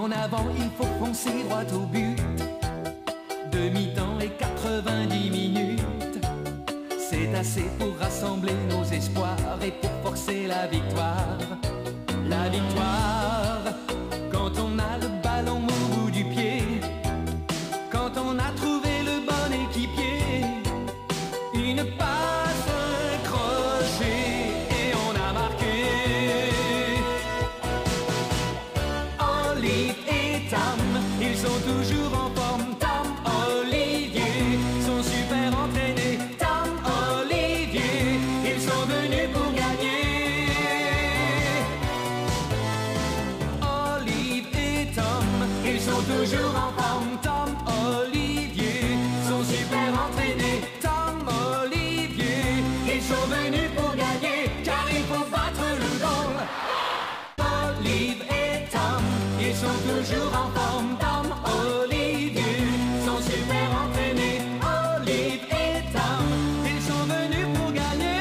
En avant, il faut foncer droit au but. Demi-temps et 90 minutes. C'est assez pour rassembler nos espoirs et pour forcer la victoire. La victoire, quand on a le ballon au bout du pied, quand on a trouvé le bon équipier, une passe, un crochet et on a marqué. Olive et Tam, ils sont toujours en forme. Tam, Olivier, sont super entraînés. Tam, Olivier, ils sont venus pour gagner. Olive et Tom, ils sont toujours en forme. Tom, Olivier, sont super entraînés. Tom, Olivier, ils sont venus pour gagner, car il faut battre le goal. Olive et Tom, ils sont toujours en forme. Tom, Olivier, sont super entraînés. Olive et Tom, ils sont venus pour gagner.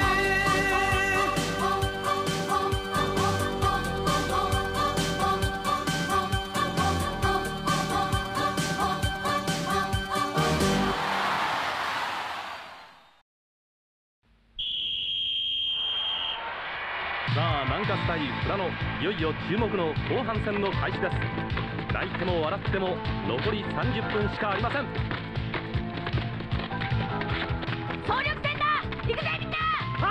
さあ南葛対富良野、いよいよ注目の後半戦の開始です。泣いても笑っても残り30分しかありません。 総力戦だ。行くぜみんな。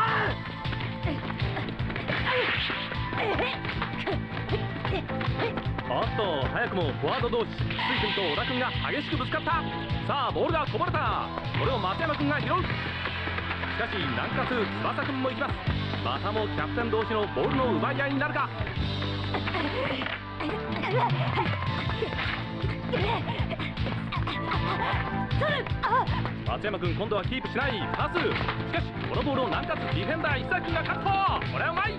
おっと早くもフォワード同士、筒井君と小田君が激しくぶつかった。さあボールがこぼれた。これを松山君が拾う。しかし南葛翼君も行きます。またもキャプテン同士のボールの奪い合いになるか。松山君今度はキープしない。パス。しかしこのボールを南葛ディフェンダー石崎君がカット。これはうまい。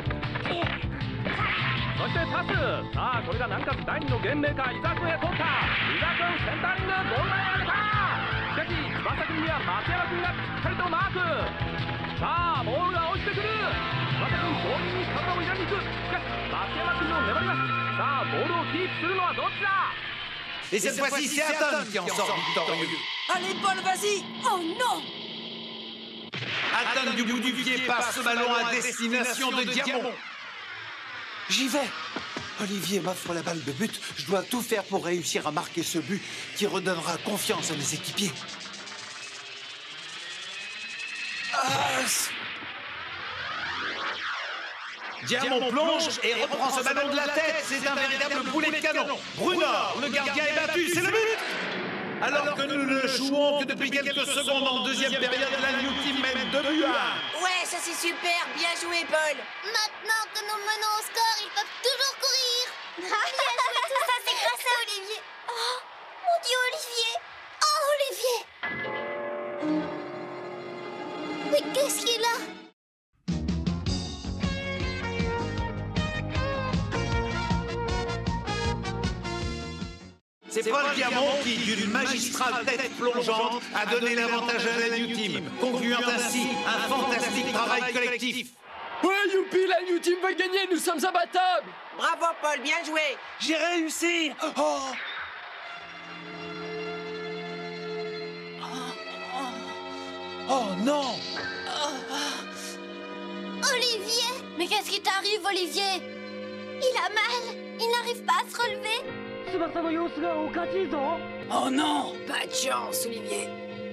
そしてパス。さあこれが南葛第2のゲームメーカー伊沢君へ通った。伊沢君センタリング、ゴール前へ上げた。しかし翼君には松山君がしっかりとマーク。さあボールが落ちてくる。翼君強引に体を入れに行く。しかし松山君も粘ります。さあボールをキープするのはどっちだ。 Et cette fois-ci, c'est Aton qui en sort victorieux. Allez, Paul, vas-y. Oh non. Aton du bout du pied passe ce ballon à destination de Diamant. J'y vais. Olivier m'offre la balle de but. Je dois tout faire pour réussir à marquer ce but qui redonnera confiance à mes équipiers. Diamant plonge et reprend ce ballon de la tête. C'est un véritable boulet de canon. Brunor, le gardien est battu. C'est le but. Alors que nous ne jouons que depuis quelques secondes en deuxième période, la New Team mène 2 buts à 1. Ouais, ça c'est super. Bien joué, Paul. Maintenant que nous menons au score, ils peuvent toujours courir. Bien joué, tout ça, c'est grâce à Olivier. Oh, mon Dieu, Olivier. Oh, Olivier. Mais qu'est-ce qu'il a? C'est Paul Diamant qui, d'une magistrale tête plongeante, a donné l'avantage à la New Team, concluant ainsi un fantastique travail collectif. Ouais, youpi, la New Team va gagner, nous sommes imbattables. Bravo, Paul, bien joué. J'ai réussi. Oh non. Olivier. Mais qu'est-ce qui t'arrive, Olivier? Il a mal. Il n'arrive pas à se relever. Oh non. Pas de chance, Olivier.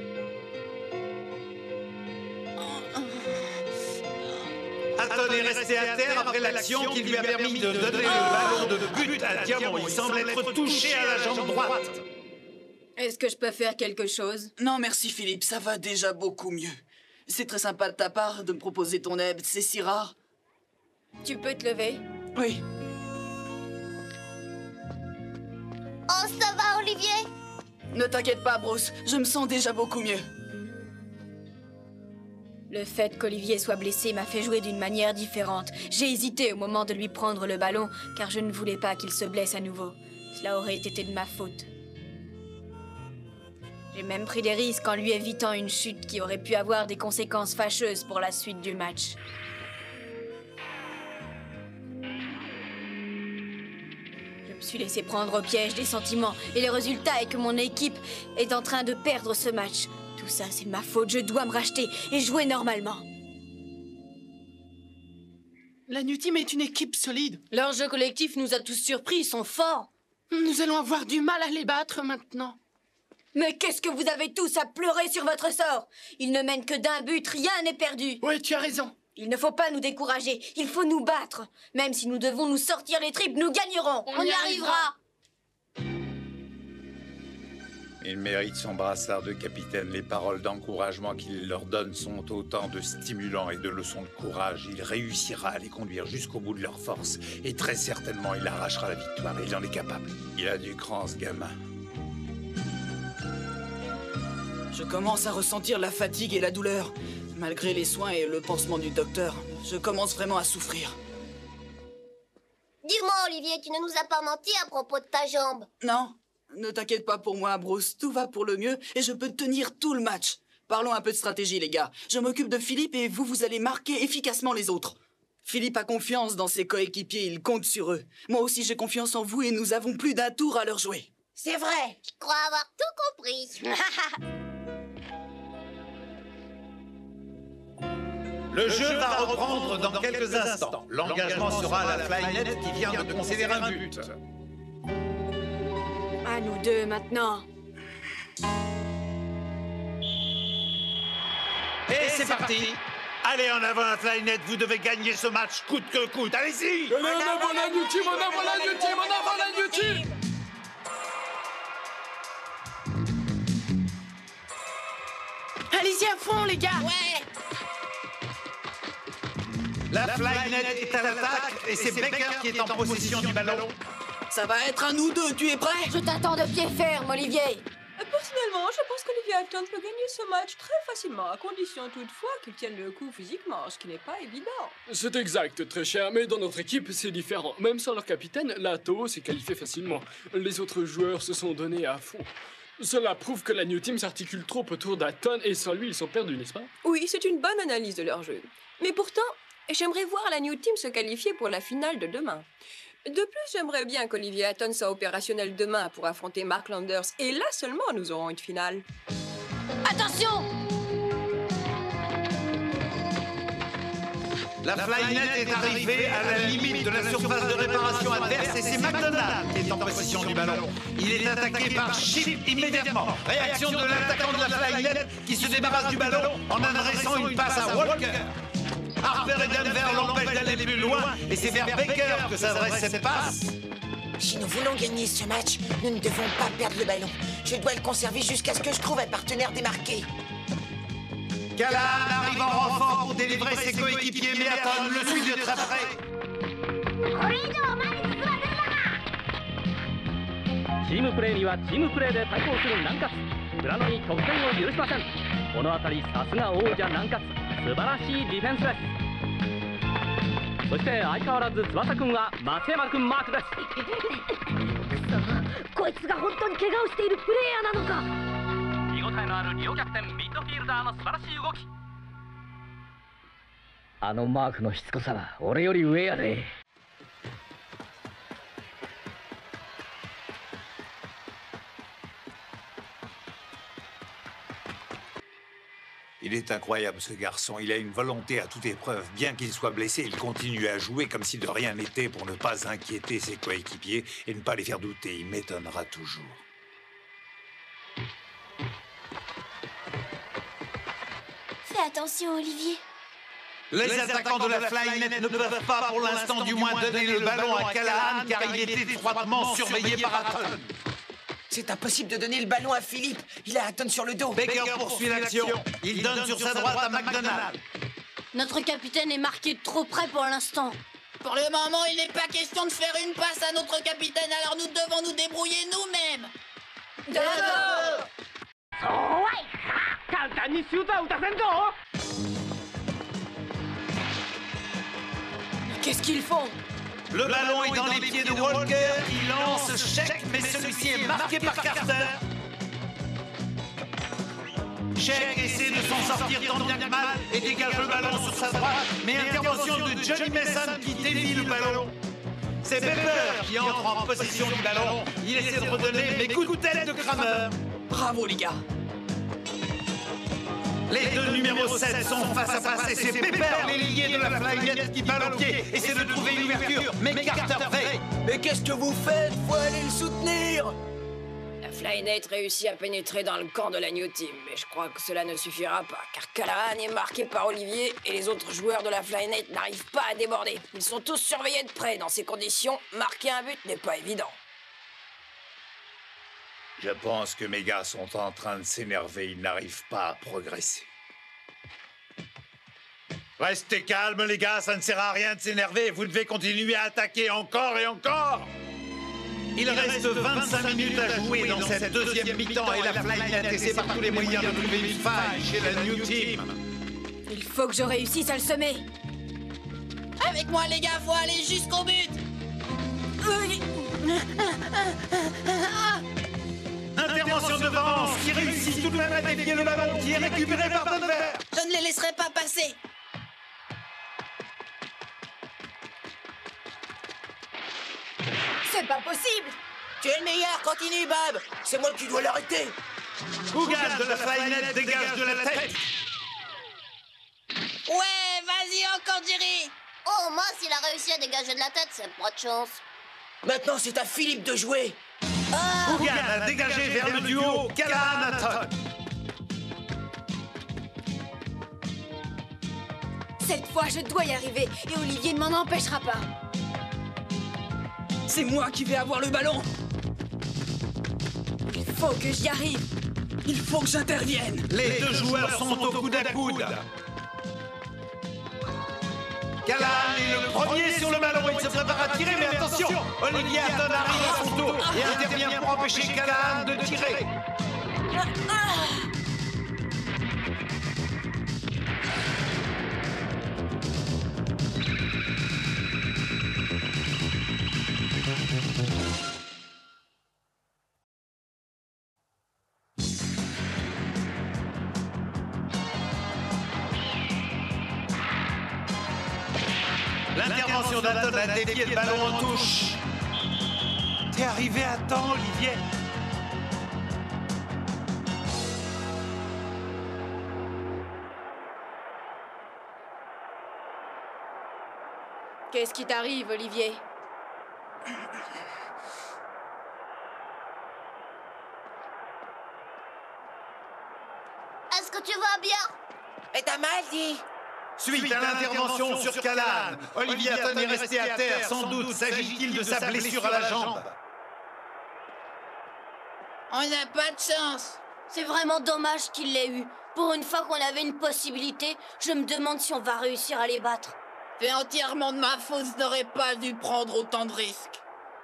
Aton est resté à terre après l'action qui lui a permis de donner le ballon de but à Diamant. Il semble être touché à la jambe droite. Est-ce que je peux faire quelque chose? Non, merci, Philippe, ça va déjà beaucoup mieux. C'est très sympa de ta part de me proposer ton aide, c'est si rare. Tu peux te lever? Oui. Oh, ça va, Olivier? Ne t'inquiète pas, Bruce, je me sens déjà beaucoup mieux. Le fait qu'Olivier soit blessé m'a fait jouer d'une manière différente. J'ai hésité au moment de lui prendre le ballon, car je ne voulais pas qu'il se blesse à nouveau. Cela aurait été de ma faute. J'ai même pris des risques en lui évitant une chute qui aurait pu avoir des conséquences fâcheuses pour la suite du match. Je me suis laissé prendre au piège des sentiments et le résultat est que mon équipe est en train de perdre ce match. Tout ça, c'est ma faute, je dois me racheter et jouer normalement. La New Team est une équipe solide. Leur jeu collectif nous a tous surpris, ils sont forts. Nous allons avoir du mal à les battre maintenant. Mais qu'est-ce que vous avez tous à pleurer sur votre sort? Ils ne mènent que d'un but, rien n'est perdu. Oui, tu as raison. Il ne faut pas nous décourager, il faut nous battre. Même si nous devons nous sortir les tripes, nous gagnerons. On y arrivera. Il mérite son brassard de capitaine. Les paroles d'encouragement qu'il leur donne sont autant de stimulants et de leçons de courage. Il réussira à les conduire jusqu'au bout de leur force. Et très certainement, il arrachera la victoire. Il en est capable. Il a du cran, ce gamin. Je commence à ressentir la fatigue et la douleur. Malgré les soins et le pansement du docteur, je commence vraiment à souffrir. Dis-moi, Olivier, tu ne nous as pas menti à propos de ta jambe. Non, ne t'inquiète pas pour moi, Bruce. Tout va pour le mieux et je peux tenir tout le match. Parlons un peu de stratégie, les gars. Je m'occupe de Philippe et vous allez marquer efficacement les autres. Philippe a confiance dans ses coéquipiers, il compte sur eux. Moi aussi, j'ai confiance en vous et nous avons plus d'un tour à leur jouer. C'est vrai. Je crois avoir tout compris. Le jeu va reprendre dans quelques instants. L'engagement sera à la Flynet qui vient de concéder un but. À nous deux maintenant. Et c'est parti. Allez en avant la Flynet, vous devez gagner ce match coûte que coûte. Allez-y. Allez, en avant la New Team, en avant la New Team, en avant la New Team. Allez-y à fond, les gars. Ouais. La Flynet est à l'attaque et c'est Baker qui est en possession du ballon. Ça va être un nous deux, tu es prêt? Je t'attends de pied ferme, Olivier. Personnellement, je pense qu'Olivier Hatton peut gagner ce match très facilement, à condition toutefois qu'il tienne le coup physiquement, ce qui n'est pas évident. C'est exact, très cher, mais dans notre équipe, c'est différent. Même sans leur capitaine, Lato s'est qualifié facilement. Les autres joueurs se sont donnés à fond. Cela prouve que la New Team s'articule trop autour d'Hatton et sans lui, ils sont perdus, n'est-ce pas? Oui, c'est une bonne analyse de leur jeu. Mais pourtant, j'aimerais voir la New Team se qualifier pour la finale de demain. De plus, j'aimerais bien qu'Olivier Hatton soit opérationnel demain pour affronter Mark Landers. Et là seulement, nous aurons une finale. Attention! La Flynet est arrivée à la limite de la surface de réparation adverse et c'est McDonald qui est en possession du ballon. Il est attaqué par Chip immédiatement. Réaction de l'attaquant de la Flynet qui se débarrasse du ballon en adressant une passe à Walker. Harper et Denver l'empêchent d'aller plus loin et c'est vers Baker que s'adresse cette passe. Si nous voulons gagner ce match, nous ne devons pas perdre le ballon. Je dois le conserver jusqu'à ce que je trouve un partenaire démarqué. Callahan arrive en renfort pour délivrer ses coéquipiers, mais Hatton le suit de très près. チームプレーにはチームプレーで対抗する南葛。浦野に得点を許しません。この辺りさすが王者南葛。素晴らしいディフェンスです。そして相変わらず翼くんは松山くんマークです。 こいつが本当に怪我をしているプレイヤーなのか。 見応えのある両キャプテンミッドフィールダーの素晴らしい動き。あのマークのしつこさは俺より上やで。 Il est incroyable ce garçon, il a une volonté à toute épreuve. Bien qu'il soit blessé, il continue à jouer comme si de rien n'était pour ne pas inquiéter ses coéquipiers et ne pas les faire douter. Il m'étonnera toujours. Fais attention, Olivier. Les attaquants de la Flynet ne peuvent pas pour l'instant du moins donner le ballon à Callahan car il est étroitement surveillé par Hatton. C'est impossible de donner le ballon à Philippe. Il a Hatton sur le dos. Baker poursuit l'action. Il donne sur sa droite à McDonald. Notre capitaine est marqué de trop près pour l'instant. Pour le moment, il n'est pas question de faire une passe à notre capitaine, alors nous devons nous débrouiller nous-mêmes. Qu'est-ce qu'ils font? Le ballon est dans les pieds de Walker. Il lance Sheck, mais celui-ci est marqué par Carter. Sheck essaie de s'en sortir tant bien que mal et dégage le ballon sur sa droite. Mais intervention de Johnny Mason qui dévie le ballon. C'est Pepper qui entre en possession du ballon. Il essaie de redonner les coups de tête de Kramer. Bravo, les gars. Les deux numéros 7 sont face à face et c'est Pepper, l'ailier de la Flyknight, qui balle au pied, essaie de trouver une ouverture, mais Carter veille. Mais qu'est-ce que vous faites? Faut aller le soutenir. La Flyknight réussit à pénétrer dans le camp de la New Team, mais je crois que cela ne suffira pas, car Callahan est marqué par Olivier et les autres joueurs de la Flyknight n'arrivent pas à déborder. Ils sont tous surveillés de près. Dans ces conditions, marquer un but n'est pas évident. Je pense que mes gars sont en train de s'énerver, ils n'arrivent pas à progresser. Restez calmes les gars, ça ne sert à rien de s'énerver, vous devez continuer à attaquer encore et encore. Il reste 25 minutes à jouer dans cette deuxième mi-temps et la Flyknight essaie par tous les moyens de trouver une faille chez la New Team. Il faut que je réussisse à le semer. Avec moi, les gars, faut aller jusqu'au but. Intervention de Vance qui réussit tout de même à dévier le ballon qui est récupéré par Denver. Je ne les laisserai pas passer. C'est pas possible. Tu es le meilleur, continue, Bob. C'est moi qui dois l'arrêter. Ougas de la Flyknight dégage de la tête. Ouais, vas-y encore, Jerry. Oh, moi, s'il a réussi à dégager de la tête, c'est pas de chance. Maintenant, c'est à Philippe de jouer. Ougas a dégagé vers le duo Callahan-Hatton. Cette fois, je dois y arriver et Olivier ne m'en empêchera pas. C'est moi qui vais avoir le ballon. Il faut que j'y arrive. Il faut que j'intervienne. Les deux joueurs sont au coude à coude. Callahan est le premier sur le ballon. Il se prépare à tirer, mais attention, Olivier Hatton arrive à son tour et intervient pour empêcher Callahan de tirer. L'intervention d'Hatton a dévié le ballon en touche. T'es arrivé à temps, Olivier. Qu'est-ce qui t'arrive, Olivier? Est-ce que tu vas bien? Mais t'as mal, dit. Suite à l'intervention sur Callahan, Olivier Hatton est resté à terre. Sans doute s'agit-il de sa blessure à la jambe. On n'a pas de chance. C'est vraiment dommage qu'il l'ait eu. Pour une fois qu'on avait une possibilité, je me demande si on va réussir à les battre. C'est entièrement de ma faute, je n'aurais pas dû prendre autant de risques.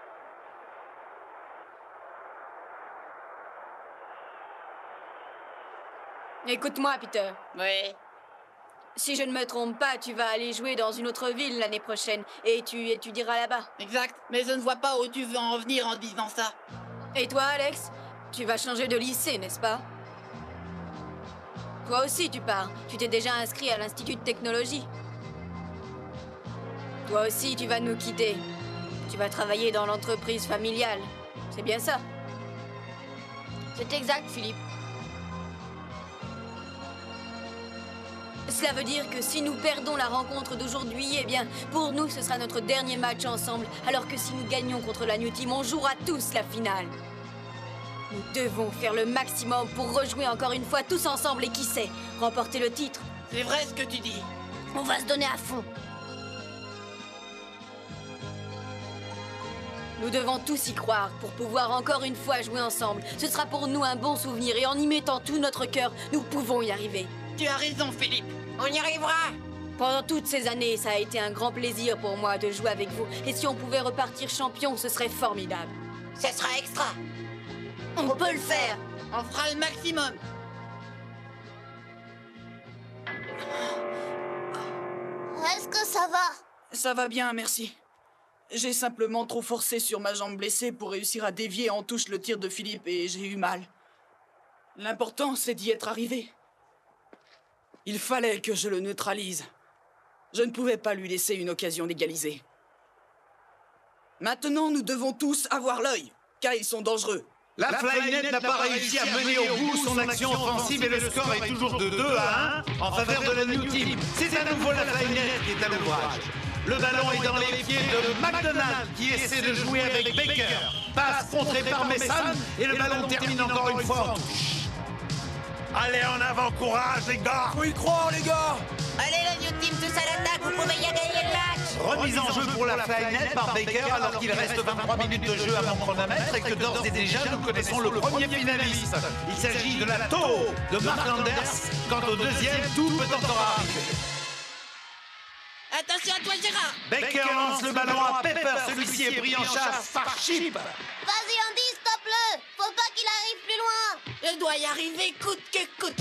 Écoute-moi, Peter. Ouais. Si je ne me trompe pas, tu vas aller jouer dans une autre ville l'année prochaine et tu étudieras là-bas. Exact, mais je ne vois pas où tu veux en venir en disant ça. Et toi, Alex? Tu vas changer de lycée, n'est-ce pas? Toi aussi, tu pars. Tu t'es déjà inscrit à l'Institut de technologie. Toi aussi, tu vas nous quitter. Tu vas travailler dans l'entreprise familiale. C'est bien ça? C'est exact, Philippe. Cela veut dire que si nous perdons la rencontre d'aujourd'hui, eh bien, pour nous, ce sera notre dernier match ensemble. Alors que si nous gagnons contre la New Team, on jouera tous la finale. Nous devons faire le maximum pour rejouer encore une fois tous ensemble et qui sait, remporter le titre. C'est vrai ce que tu dis. On va se donner à fond. Nous devons tous y croire pour pouvoir encore une fois jouer ensemble. Ce sera pour nous un bon souvenir et en y mettant tout notre cœur, nous pouvons y arriver. Tu as raison, Philippe. On y arrivera. Pendant toutes ces années, ça a été un grand plaisir pour moi de jouer avec vous. Et si on pouvait repartir champion, ce serait formidable. Ça sera extra. On peut le faire. On fera le maximum. Est-ce que ça va? Ça va bien, merci. J'ai simplement trop forcé sur ma jambe blessée pour réussir à dévier en touche le tir de Philippe et j'ai eu mal. L'important, c'est d'y être arrivé. Il fallait que je le neutralise. Je ne pouvais pas lui laisser une occasion d'égaliser. Maintenant, nous devons tous avoir l'œil, car ils sont dangereux. La Flynet n'a pas réussi à mener au bout son action offensive et le score est toujours de 2-1 en faveur de la New Team. C'est à nouveau la Flynet qui est à l'ouvrage. Le ballon est dans les pieds de McDonald qui essaie de jouer avec Baker. Passe contrée par Mason et le ballon termine encore une fois en touche. Allez en avant, courage les gars! Faut y croire les gars! Allez la New Team, tous à l'attaque, vous pouvez y gagner le match! Remise en jeu pour la Flynet par Baker alors qu'il reste 23 minutes de jeu à mon chronomètre et que d'ores et déjà nous connaissons le premier finaliste. Il s'agit de la Toho de Mark Landers. Quant au deuxième, tout peut encore arriver. Attention à toi, Gérard! Baker lance le ballon à Pepper, celui-ci est pris en chasse par Chip. Vas-y, Andy, stoppe-le! Faut pas qu'il arrive plus loin! Je dois y arriver coûte que coûte!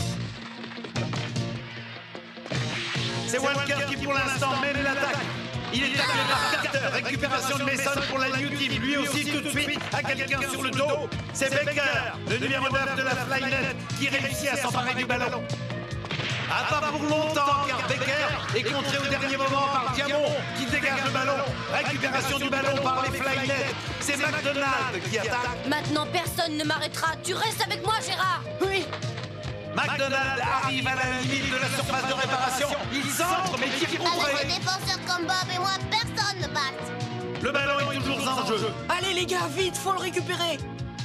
C'est Walker qui pour l'instant mène l'attaque. Il est appelé par Carter, récupération de Mason pour la New Team. Lui aussi tout de suite a quelqu'un sur le dos. C'est Baker, le numéro 9 de la Flynet, qui réussit à s'emparer du ballon. Pas pour longtemps car Baker est contré au dernier moment par Diamond qui dégage le ballon. Récupération du ballon par les Flynet. C'est McDonald qui attaque. Maintenant, personne ne m'arrêtera. Tu restes avec moi, Gérard. Oui. McDonald arrive à la limite de la surface de réparation. Il centre mais tire Avec contré. des défenseurs comme Bob et moi, personne ne passe! Le ballon est toujours en jeu. Allez les gars, vite, faut le récupérer!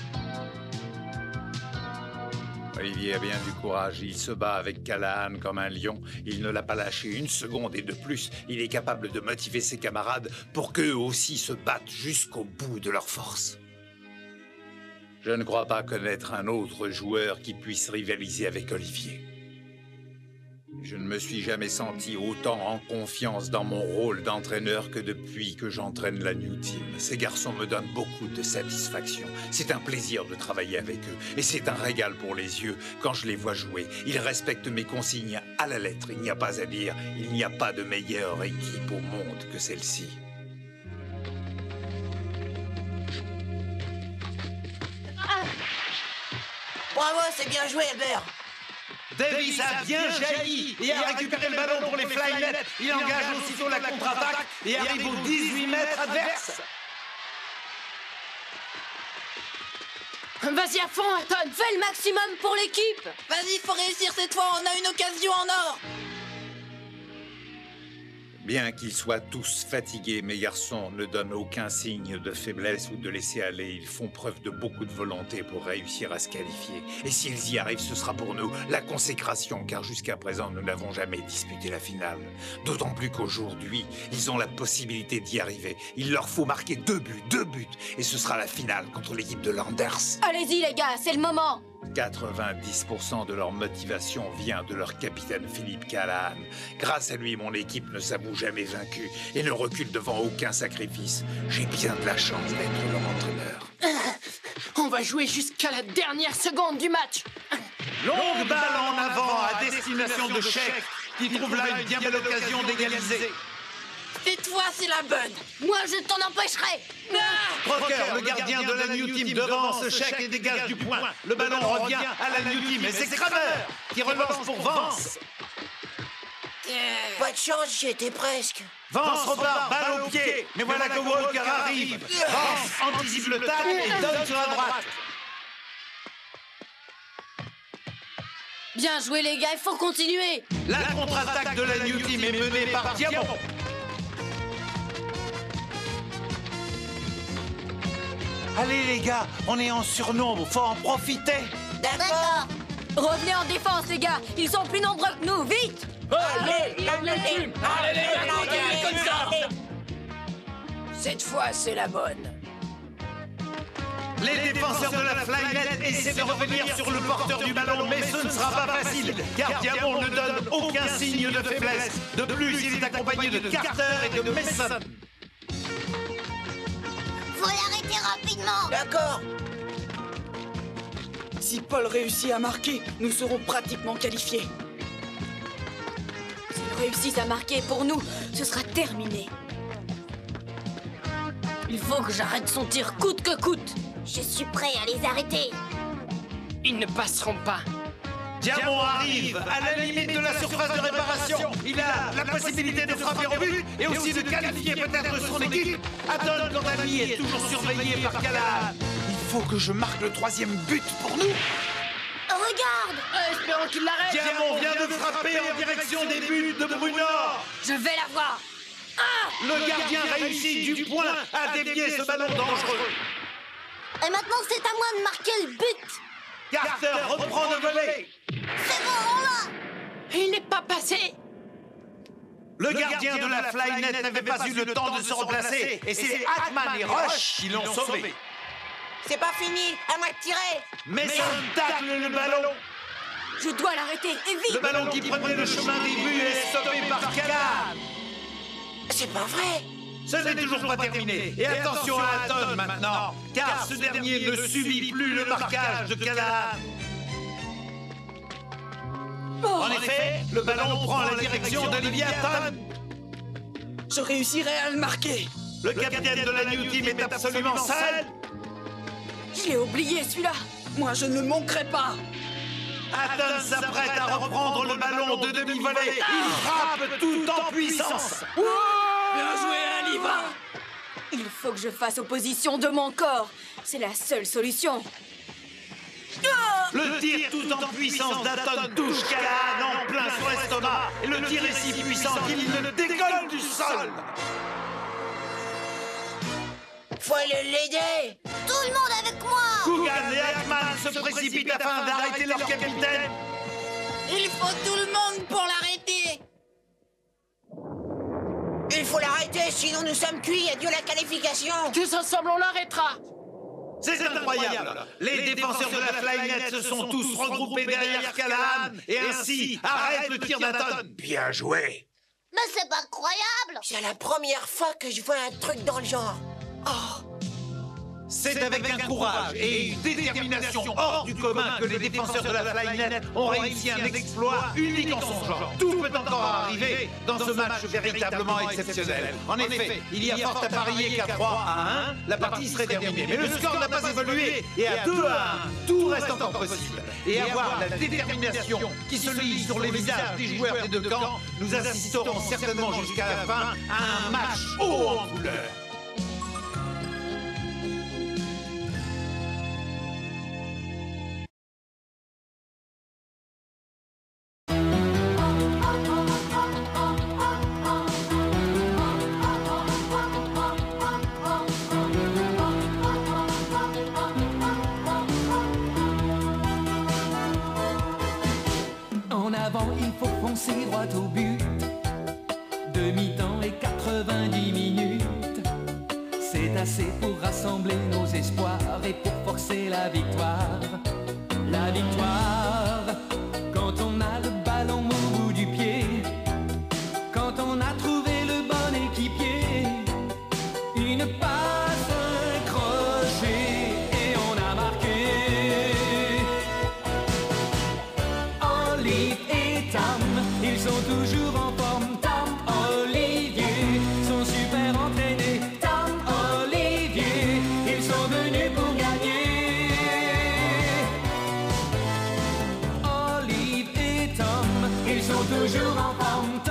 Olivier a bien du courage, il se bat avec Callahan comme un lion. Il ne l'a pas lâché une seconde et de plus, il est capable de motiver ses camarades pour qu'eux aussi se battent jusqu'au bout de leur force. Je ne crois pas connaître un autre joueur qui puisse rivaliser avec Olivier. Je ne me suis jamais senti autant en confiance dans mon rôle d'entraîneur que depuis que j'entraîne la New Team. Ces garçons me donnent beaucoup de satisfaction. C'est un plaisir de travailler avec eux. Et c'est un régal pour les yeux quand je les vois jouer. Ils respectent mes consignes à la lettre. Il n'y a pas à dire, il n'y a pas de meilleure équipe au monde que celle-ci. Bravo, c'est bien joué Albert! Davis a bien jailli et a récupéré le ballon pour les Flynet. Il engage aussitôt la contre-attaque et arrive aux 18 mètres adverses. Vas-y à fond, Aton. Fais le maximum pour l'équipe. Vas-y, faut réussir cette fois, on a une occasion en or! Bien qu'ils soient tous fatigués, mes garçons ne donnent aucun signe de faiblesse ou de laisser aller. Ils font preuve de beaucoup de volonté pour réussir à se qualifier. Et s'ils y arrivent, ce sera pour nous la consécration, car jusqu'à présent, nous n'avons jamais disputé la finale. D'autant plus qu'aujourd'hui, ils ont la possibilité d'y arriver. Il leur faut marquer 2 buts, et ce sera la finale contre l'équipe de Landers. Allez-y, les gars, c'est le moment. 90% de leur motivation vient de leur capitaine Philippe Callahan. Grâce à lui, mon équipe ne s'avoue jamais vaincue et ne recule devant aucun sacrifice. J'ai bien de la chance d'être leur entraîneur. On va jouer jusqu'à la dernière seconde du match. Longue balle en avant à destination de Sheck, qui trouve là une bien belle occasion d'égaliser. Cette fois, c'est la bonne! Moi, je t'en empêcherai. Crocker, le gardien de la New Team, devance Sheck et dégage du point. Le ballon revient à la New Team et c'est Kramer qui relance pour Vance. Pas de chance, j'y étais presque. Vance repart, balle au pied. Mais voilà que Walker arrive. Vance anticipe le tacle et donne sur la droite. Bien joué, les gars, il faut continuer. La contre-attaque de la New Team est menée par Diamond. Allez les gars, on est en surnombre, faut en profiter. D'accord. Revenez en défense, les gars. Ils sont plus nombreux que nous, vite. Allez, la New Team! Allez, les gars, continuez comme ça! Cette fois, c'est la bonne! Les défenseurs de la Flynet essaient de revenir sur le porteur du ballon, mais ce ne sera pas facile, car Diamond ne donne aucun signe de faiblesse. De plus, il est accompagné de Carter et de Mason. Faut l'arrêter rapidement! D'accord. Si Paul réussit à marquer, nous serons pratiquement qualifiés. S'ils réussissent à marquer pour nous, ce sera terminé. Il faut que j'arrête son tir coûte que coûte. Je suis prêt à les arrêter! Ils ne passeront pas. Diamant arrive à la limite de la surface de réparation. Il a la possibilité de frapper au but et aussi de qualifier peut-être son équipe. Aton, quant à lui, est toujours surveillé par Callahan. Il faut que je marque le 3e but pour nous. Regarde! Espérons qu'il l'arrête. Diamant vient de frapper en direction des buts de Brunor. Je vais la voir. Le gardien réussit du point à dévier ce ballon dangereux. Et maintenant, c'est à moi de marquer le but. Carter reprend le volley. C'est bon, on l'a. Il n'est pas passé. Le gardien de la Flynet n'avait pas eu le temps de se replacer et c'est Atman et Roche qui l'ont sauvé. C'est pas fini, à moi de tirer. Mason tacle le ballon. Je dois l'arrêter, et vite. Le ballon qui prenait le chemin des buts est stoppé par Callahan. C'est pas vrai. Ce n'est toujours pas terminé. Et attention à Aton maintenant, car ce dernier ne subit plus le marquage de Callahan. En effet, le ballon prend la direction d'Olivia Aton. Je réussirai à le marquer. Le capitaine de la New Team est absolument seul. Je l'ai oublié, celui-là. Moi, je ne manquerai pas. Aton s'apprête à reprendre le ballon de demi-volée. Il frappe tout en puissance. Bien joué, Aliva. Il faut que je fasse opposition de mon corps. C'est la seule solution. Le tir tout en puissance d'Aton touche Callahan en plein sur l'estomac. Et le tir est si puissant qu'il le décolle du sol. Faut l'aider. Tout le monde avec moi. Coogan et Atman se précipitent afin d'arrêter leur capitaine. Il faut tout le monde pour l'arrêter. Il faut l'arrêter, sinon nous sommes cuits. Adieu la qualification. Tous ensemble, on l'arrêtera. C'est incroyable. Les défenseurs de la Flynet se sont tous regroupés derrière Callahan et ainsi arrêtent le tir d'Aton. Bien joué. Mais c'est pas croyable. C'est la première fois que je vois un truc dans le genre. C'est avec un courage et une détermination hors du commun que les défenseurs de la Flynet ont réussi un exploit unique en son genre. Tout peut encore arriver dans ce match véritablement exceptionnel. En effet, il y a fort à parier qu'à 3-1, la partie serait terminée. Mais le score n'a pas évolué et à 2-1, tout reste encore possible. Et avoir la détermination qui se lit sur les visages des joueurs des deux camps, nous assisterons certainement jusqu'à la fin à un match haut en couleur. Il faut foncer droit au but. Demi-temps et 90 minutes. C'est assez pour rassembler nos espoirs et pour forcer la victoire. La victoire, quand on a le ballon au bout du pied, quand on a trouvé le bon équipier, une passe, un crochet et on a marqué. Olive et Tam, ils sont toujours en forme. Tam, Olivier, sont super entraînés. Tam, Olivier, ils sont venus pour gagner. Olive et Tom, ils sont toujours en forme.